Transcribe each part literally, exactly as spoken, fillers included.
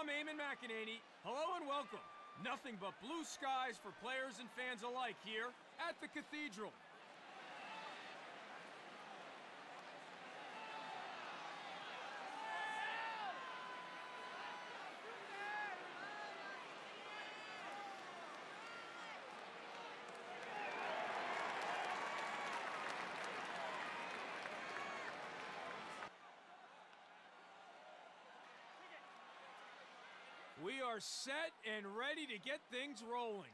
Eamon McEnany. Hello and welcome. Nothing but blue skies for players and fans alike here at the Cathedral. We are set and ready to get things rolling.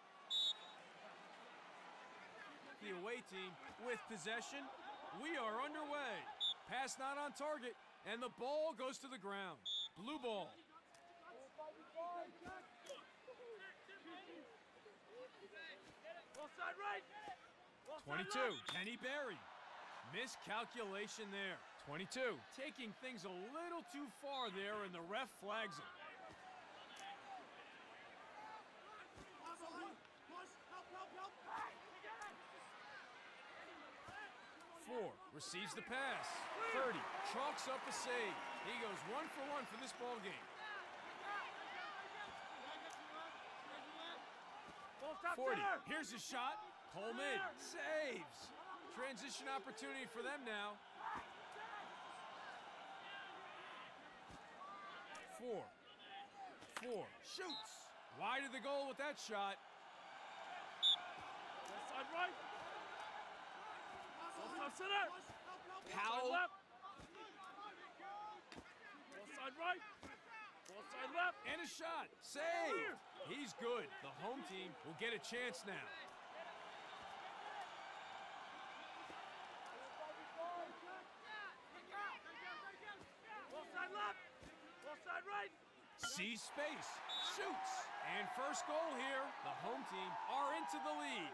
The away team with possession. We are underway. Pass not on target, and the ball goes to the ground. Blue ball. Offside right. twenty-two, Kenny Berry. Miscalculation there. twenty-two, taking things a little too far there, and the ref flags him. Four, receives the pass. thirty, chalks up the save. He goes one for one for this ball game. forty, here's his shot. Coleman saves. Transition opportunity for them now. Four, four, shoots. Wide of the goal with that shot. Offside right. Offside center. Powell. Offside right. Offside left. And a shot. Saved. He's good. The home team will get a chance now. Offside left. Offside right. Sees space. Shoots. And first goal here. The home team are into the lead.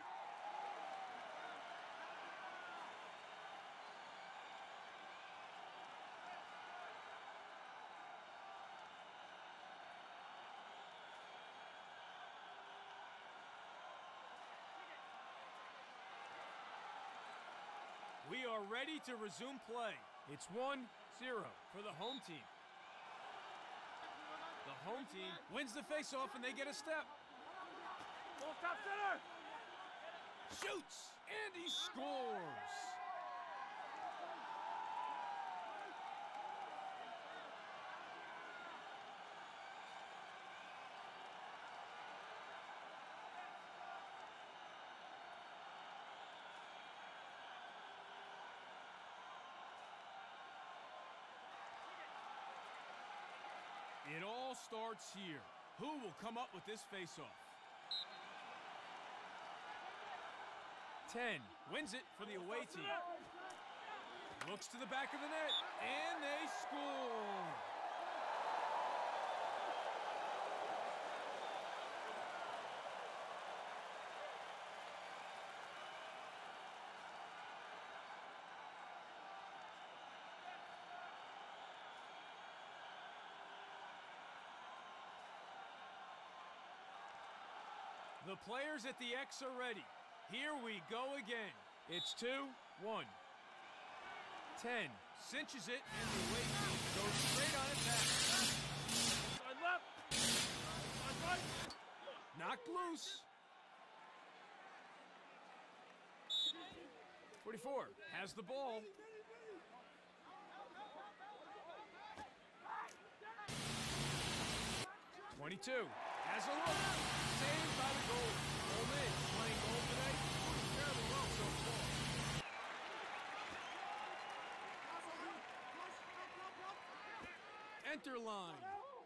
We are ready to resume play. It's one zero for the home team. The home team wins the faceoff and they get a step. Ball top center. Shoots, and he scores. It all starts here. Who will come up with this faceoff? ten, wins it for the away team. Looks to the back of the net, and they score. The players at the X are ready. Here we go again. It's two one. ten, cinches it, and the away team goes straight on it back. Side left. Side right. Knocked loose. forty-four has the ball. twenty-two has a look. Saved by the goal. Coleman playing goal today. Doing fairly well so far. Enter line.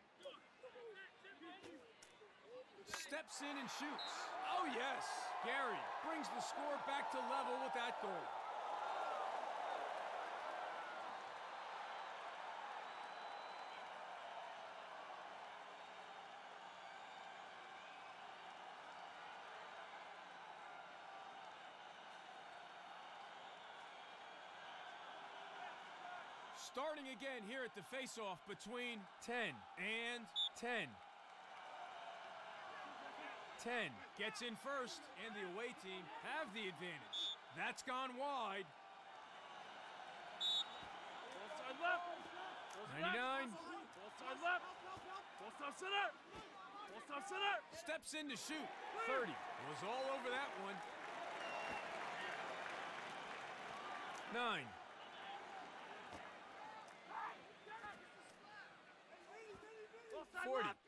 Steps in and shoots. Oh yes. Gary brings the score back to level with that goal. Starting again here at the face-off between ten and ten. ten gets in first, and the away team have the advantage. That's gone wide. Offside left. ninety-nine. side left. Ball stop center. Ball stop center. Steps in to shoot. thirty. Was all over that one. Nine. Ball side forty. left.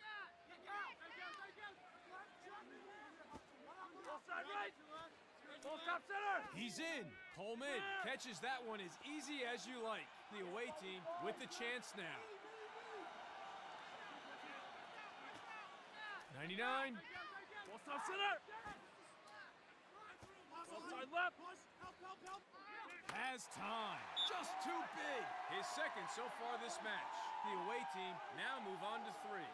Ball side right. Ball stop center. He's in. Coleman catches that one as easy as you like. The away team with the chance now. ninety-nine. Ball stop center. Ball side left. Has time. Just too big. His second so far this match. The away team now move on to three.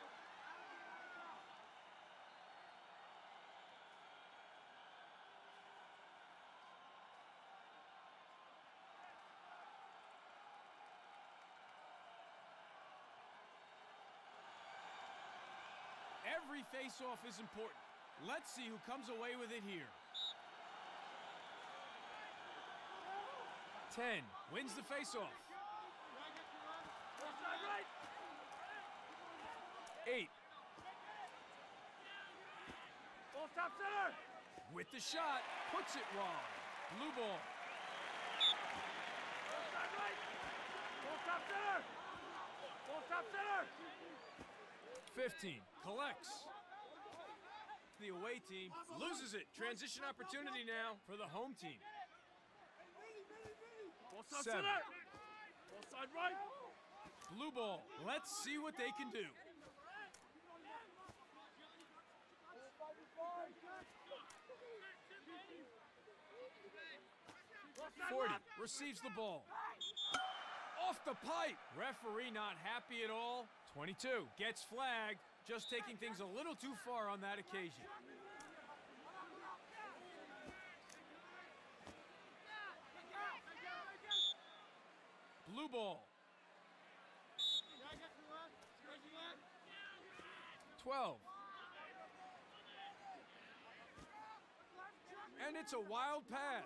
Every face-off is important. Let's see who comes away with it here. ten. Wins the face-off. Ball side right. eight. Ball stop center. With the shot. Puts it wide. Blue ball. Ball side right. Ball stop center. Ball stop center. fifteen. Collects. The away team loses it. Transition opportunity now for the home team. Ball stop Seven. center. Ball side right. Blue ball. Let's see what they can do. Ball side forty. left. Receives the ball. Off the pipe. Referee not happy at all. twenty-two. Gets flagged. Just taking things a little too far on that occasion. Blue ball. twelve. And it's a wild pass.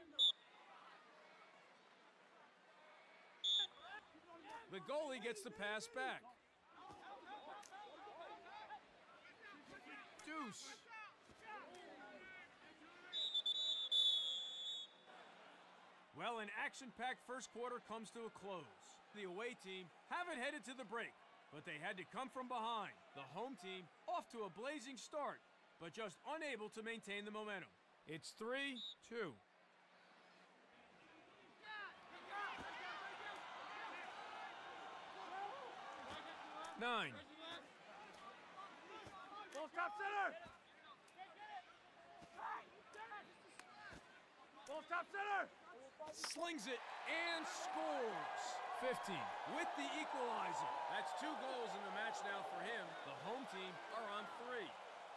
The goalie gets the pass back. Deuce. Well, an action-packed first quarter comes to a close. The away team haven't headed to the break, but they had to come from behind. The home team off to a blazing start, but just unable to maintain the momentum. It's three two. Nine. Ball stop center. Ball stop center. Slings it and scores. fifteen with the equalizer. That's two goals in the match now for him. The home team are on three.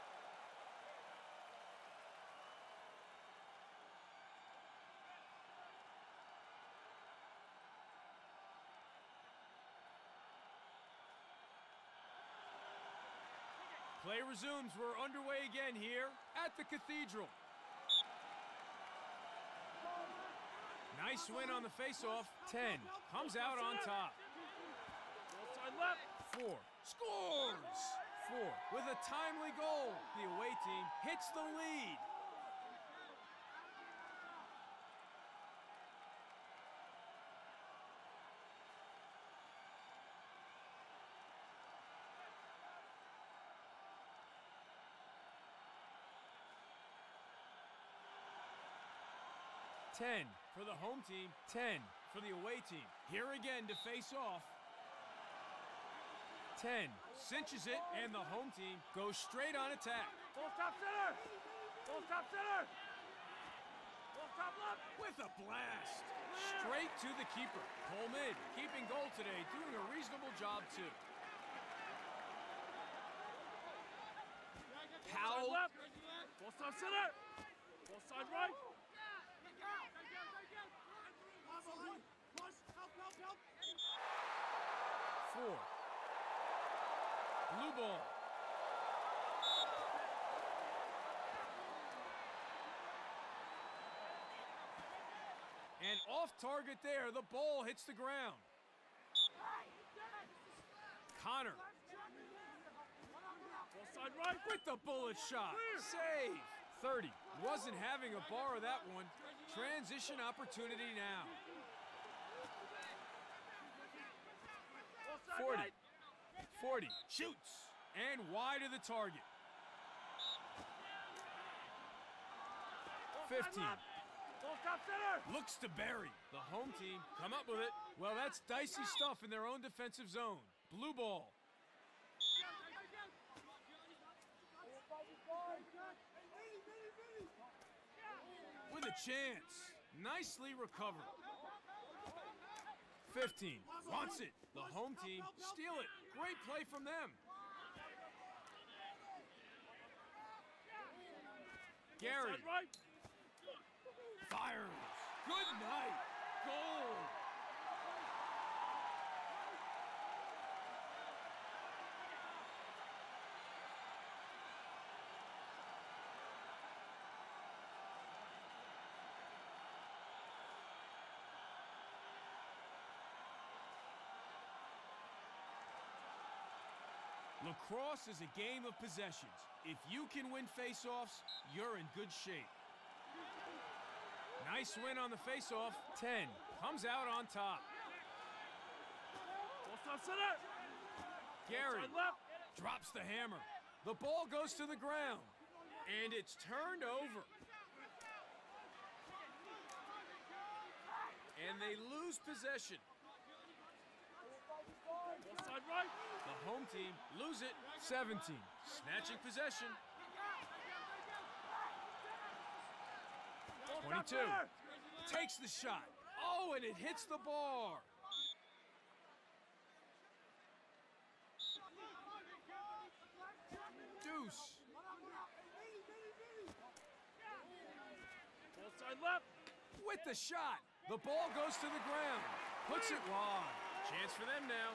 Play resumes. We're underway again here at the Cathedral. Nice win on the faceoff. ten comes out on top. Ball side left. four scores. four with a timely goal. The away team hits the lead. ten for the home team, ten for the away team. Here again to face off. ten cinches it, and the home team goes straight on attack. Ball stop center. Ball stop center. Ball stop left. With a blast. Straight to the keeper. Coleman keeping goal today, doing a reasonable job too. Side Powell. left. Ball stop center. Ball side right. Four. Blue ball. And off target there, the ball hits the ground. Outside right. With the bullet shot. Save. thirty. Wasn't having a bar of that one. Transition opportunity now. Offside forty. right. forty. Shoots. And wide of the target. fifteen. Offside left. Ball top center. Looks to bury. The home team come up with it. Well, that's dicey stuff in their own defensive zone. Blue ball. With a chance. Nicely recovered. fifteen. Wants it. The home team steal it. Great play from them. Gary. Outside right. Fires. Good night. Goal. Lacrosse is a game of possessions. If you can win face-offs, you're in good shape. Nice win on the face-off. ten. Comes out on top. Ball top center. Gary Outside left. drops the hammer. The ball goes to the ground. And it's turned over. And they lose possession. Offside right. The home team lose it. seventeen. Snatching possession. Ball top twenty-two. center. Takes the shot. Oh, and it hits the bar. Deuce. Offside left. With the shot. The ball goes to the ground. Puts it wide. Chance for them now.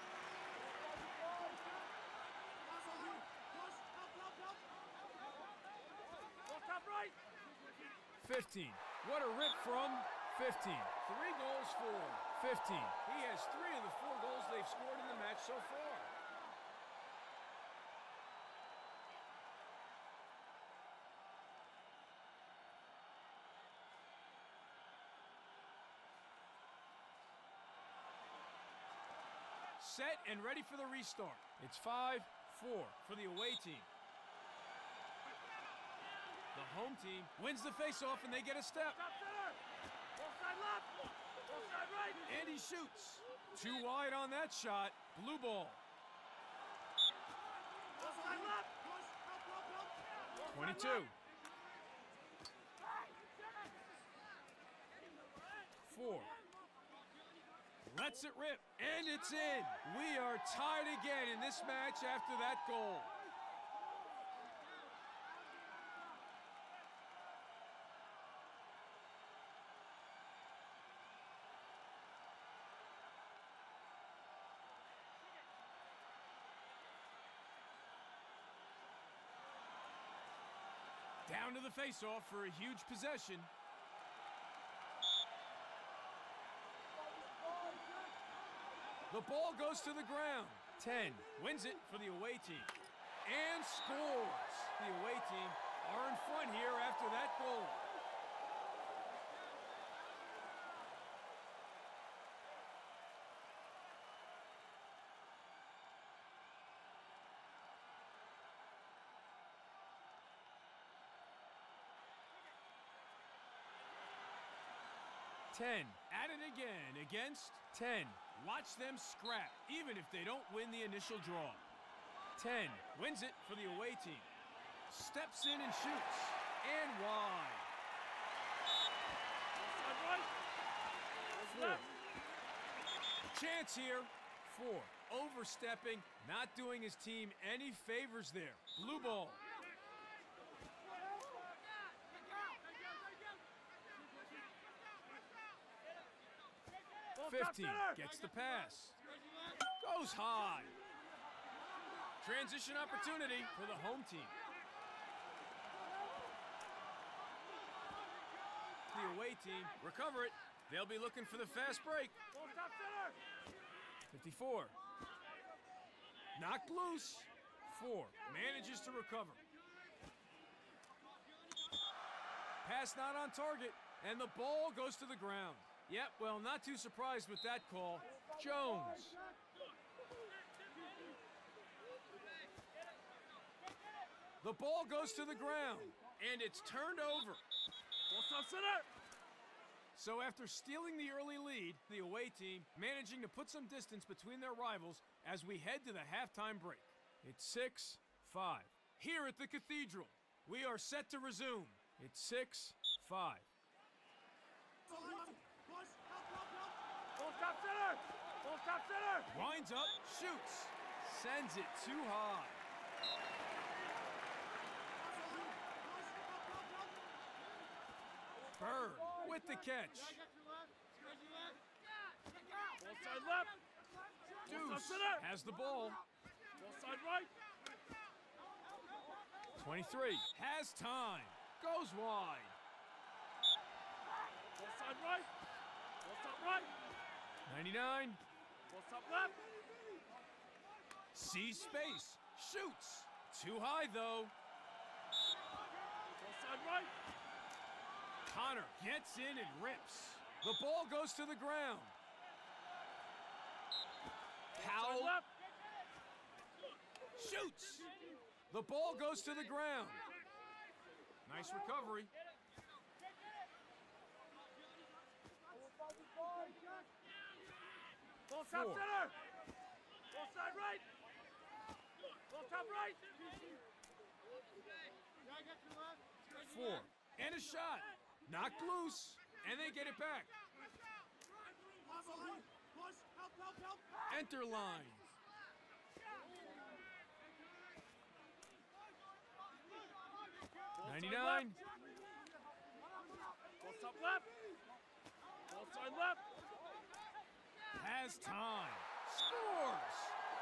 Ball top right. fifteen. What a rip from fifteen. Three goals for fifteen. He has three of the four goals they've scored in the match so far. Set and ready for the restart. It's five four for the away team. The home team wins the face-off and they get a step. Top center. Offside left. Offside right. And he shoots. Too wide on that shot. Blue ball. Offside left. twenty-two. Four. Lets it rip. And it's in. We are tied again in this match after that goal. Down to the face-off for a huge possession. The ball goes to the ground. ten. Wins it for the away team. And scores. The away team are in front here after that goal. ten. At it again against ten. Watch them scrap, even if they don't win the initial draw. ten. Wins it for the away team. Steps in and shoots. And wide. Offside right. Four. Chance here. Four. Overstepping, not doing his team any favors there. Blue ball. fifteen. Gets the pass. Goes high. Transition opportunity for the home team. The away team recover it. They'll be looking for the fast break. fifty-four. Knocked loose. Four manages to recover. Pass not on target, and the ball goes to the ground. Yep, well, not too surprised with that call. Jones. The ball goes to the ground, and it's turned over. So after stealing the early lead, the away team managing to put some distance between their rivals as we head to the halftime break. It's six five. Here at the Cathedral, we are set to resume. It's six five. Winds up, shoots, sends it too high. Bird with the catch. Deuce has the ball. twenty-three has time. Goes wide. ninety-nine. Sees space. Shoots. Too high, though. Connor gets in and rips. The ball goes to the ground. Powell shoots. The ball goes to the ground. Nice recovery. Ball top center. Ball side right. Ball top right. Four. And a shot. Knocked loose. And they get it back. Enter line. ninety-nine. Ball top left. Ball side left. Has time. Scores.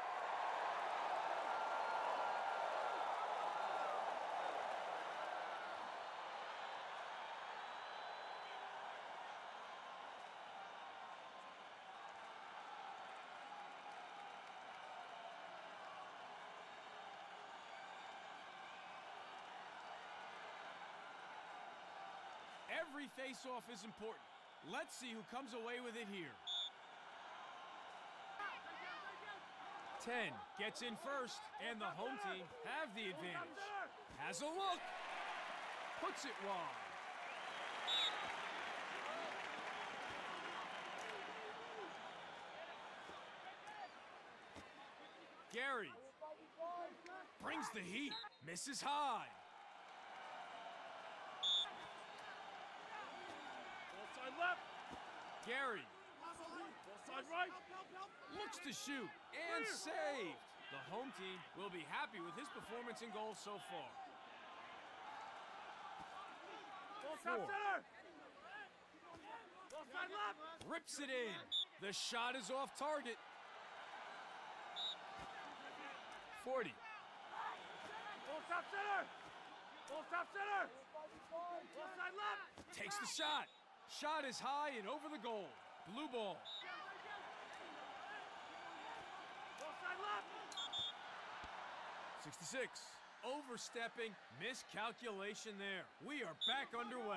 Every face-off is important. Let's see who comes away with it here. ten gets in first, and the home team have the advantage. Has a look. Puts it wide. Gary brings the heat. Misses high. Left. Gary Ball side right. looks to shoot and saved. The home team will be happy with his performance in goal so far. Ball top center. Ball side left. Rips it in. The shot is off target. forty. Ball top center. Ball top center. Ball side left. Takes the shot. Shot is high and over the goal. Blue ball. Ball side left. sixty-six. Overstepping. Miscalculation there. We are back underway.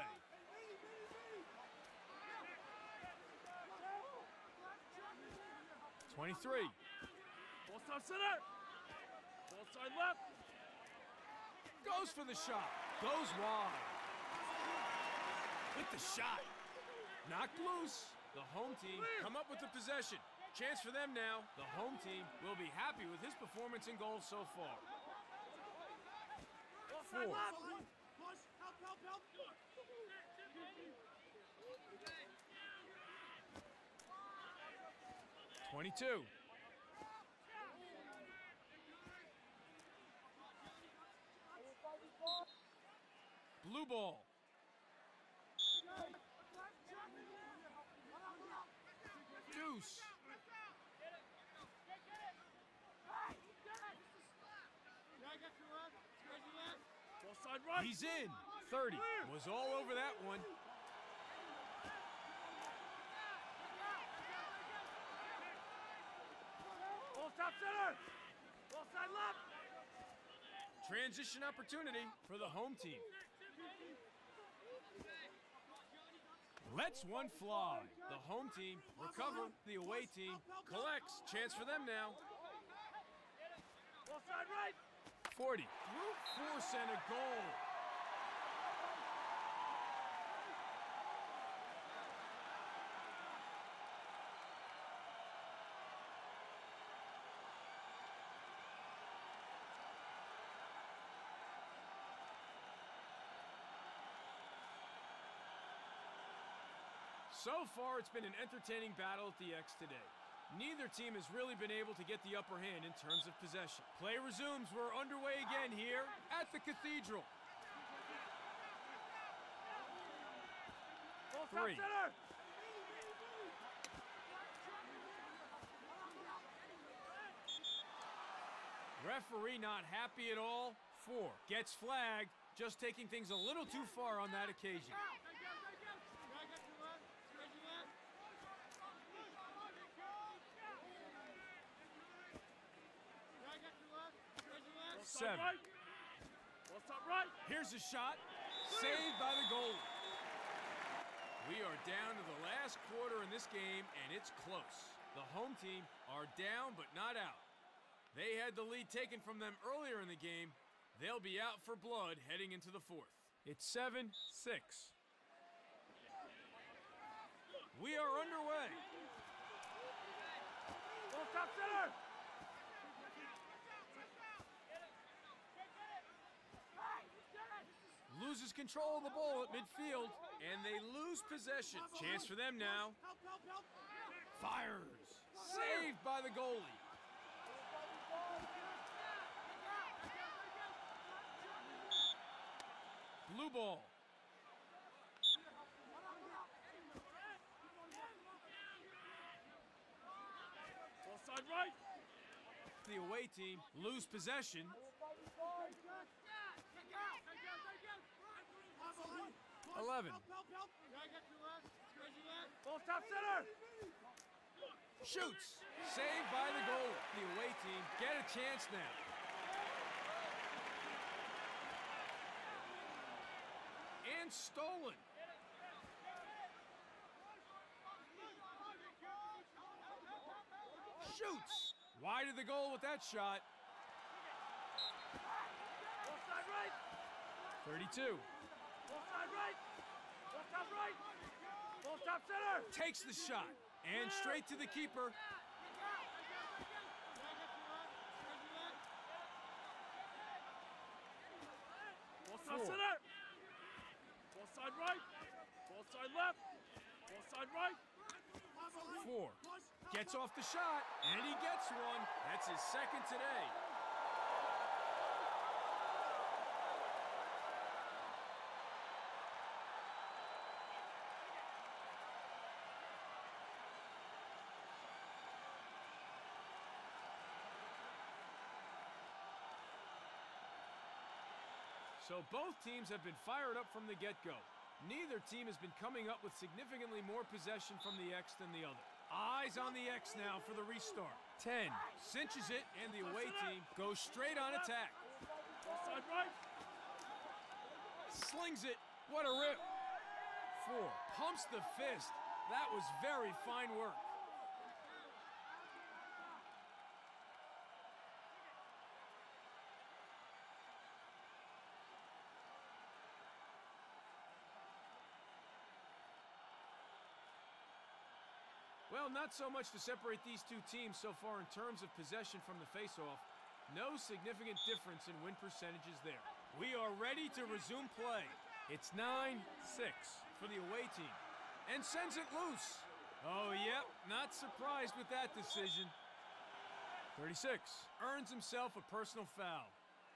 twenty-three. Ball top center. Ball side left. Goes for the shot. Goes wide. With the shot. Knocked loose. The home team come up with the possession. Chance for them now. The home team will be happy with his performance in goal so far. Four. twenty-two. Blue ball. Deuce. He's in. thirty. Was all over that one. Ball top center. Ball side left. Transition opportunity for the home team. Lets one fly. The home team recover. The away team collects. Chance for them now. Offside right. forty. Brute force and a goal. So far, it's been an entertaining battle at the X today. Neither team has really been able to get the upper hand in terms of possession. Play resumes. We're underway again here at the Cathedral. Three. Referee not happy at all. Four. Gets flagged. Just taking things a little too far on that occasion. Seven. Here's a shot. Saved by the goalie. We are down to the last quarter in this game, and it's close. The home team are down, but not out. They had the lead taken from them earlier in the game. They'll be out for blood heading into the fourth. It's seven six. We are underway. Top center. Loses control of the ball at midfield, and they lose possession. Chance for them now. Fires. Saved by the goalie. Blue ball. Offside right. The away team lose possession. Eleven. Ball top center. Shoots. Saved by the goal. The away team get a chance now. And stolen. Shoots. Wide of the goal with that shot. Offside right. thirty-two. Offside right. Ball top right. Ball top center. Takes the shot. And straight to the keeper. Ball top center. Ball side right. Ball side left. Ball side right. Four. Gets off the shot, and he gets one. That's his second today. So both teams have been fired up from the get-go. Neither team has been coming up with significantly more possession from the X than the other. Eyes on the X now for the restart. ten. Cinches it, and the away team goes straight on attack. Offside right. Slings it. What a rip. Four. Pumps the fist. That was very fine work. Well, not so much to separate these two teams so far in terms of possession from the face-off. No significant difference in win percentages there. We are ready to resume play. It's nine six for the away team. And sends it loose. Oh, yep, not surprised with that decision. thirty-six. Earns himself a personal foul.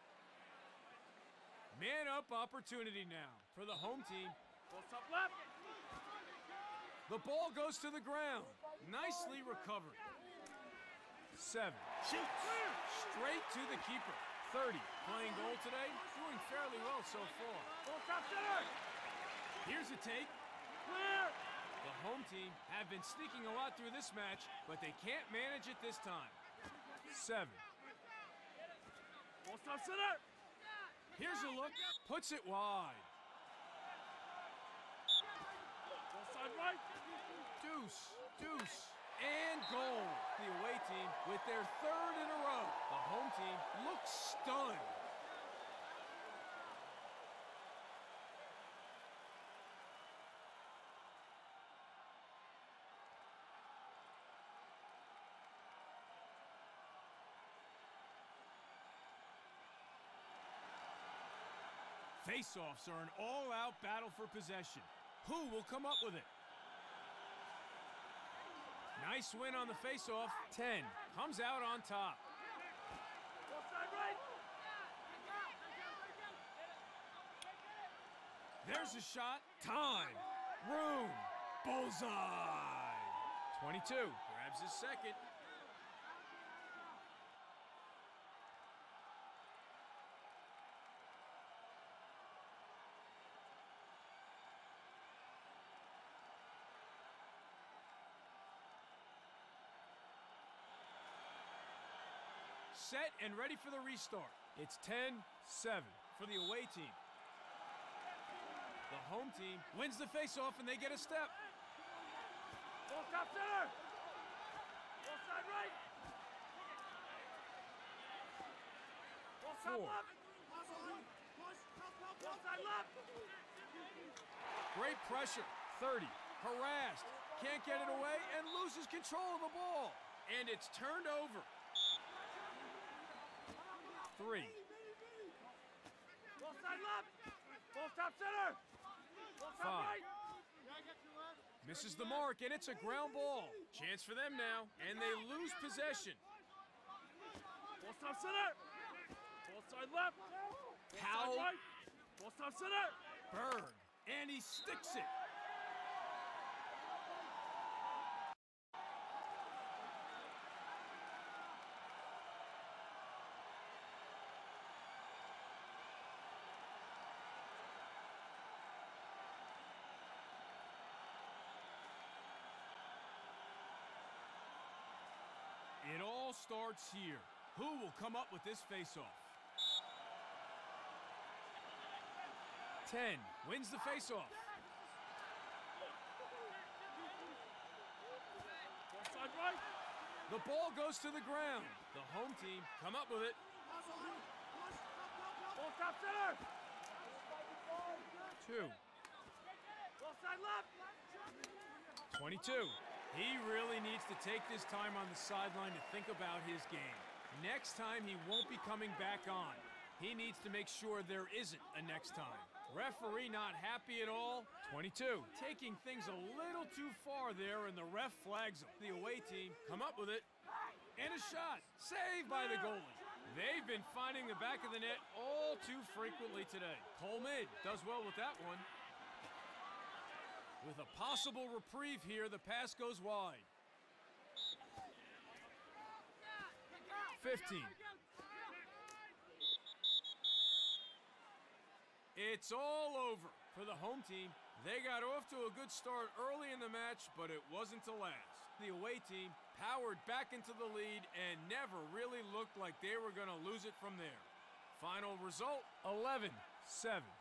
Man-up opportunity now for the home team. Ball top left. The ball goes to the ground. Nicely recovered. Seven. Shoots. Straight to the keeper. thirty. Playing goal today. Doing fairly well so far. Ball top center. Here's a take. Clear. The home team have been sneaking a lot through this match, but they can't manage it this time. Seven. Ball top center. Here's a look, puts it wide. Ball side right. Deuce, deuce, and goal. The away team with their third in a row. The home team looks stunned. Face-offs are an all-out battle for possession. Who will come up with it? Nice win on the face-off. ten comes out on top. Ball side right. There's a shot. Time. Room. Bullseye. twenty-two grabs his second. Set and ready for the restart. It's ten seven for the away team. The home team wins the face-off and they get a step. Ball top center. Ball side right. Ball top Four. left. Ball side left. Great pressure. thirty. Harassed. Can't get it away and loses control of the ball. And it's turned over. Three. Ball side left. Ball top center. Ball top Five. right. Misses the mark, and it's a ground ball. Chance for them now, and they lose possession. Ball top center. Ball side left. Ball Powell. side right. Ball top center. Berg, and he sticks it. It all starts here. Who will come up with this face-off? ten wins the face-off. Ball side right. The ball goes to the ground. The home team come up with it. Ball top center. Two. Ball side left. twenty-two. He really needs to take this time on the sideline to think about his game. Next time, he won't be coming back on. He needs to make sure there isn't a next time. Referee not happy at all. twenty-two. Taking things a little too far there, and the ref flags him. The away team come up with it. And a shot. Saved by the goalie. They've been finding the back of the net all too frequently today. Coleman does well with that one. With a possible reprieve here, the pass goes wide. fifteen. It's all over for the home team. They got off to a good start early in the match, but it wasn't to last. The away team powered back into the lead and never really looked like they were going to lose it from there. Final result, eleven seven.